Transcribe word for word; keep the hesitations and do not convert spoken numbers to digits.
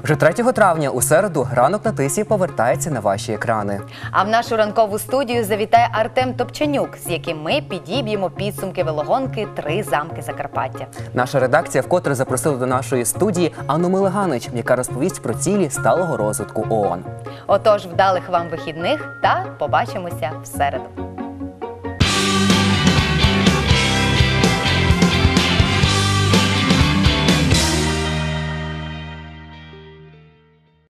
Вже третього травня у середу «Ранок на Тисі» повертається на ваші екрани. А в нашу ранкову студію завітає Артем Топченюк, з яким ми підіб'ємо підсумки велогонки «Три замки Закарпаття». Наша редакція вкотре запросила до нашої студії Анну Милиганич, яка розповість про цілі сталого розвитку ООН. Отож, вдалих вам вихідних та побачимося в середу.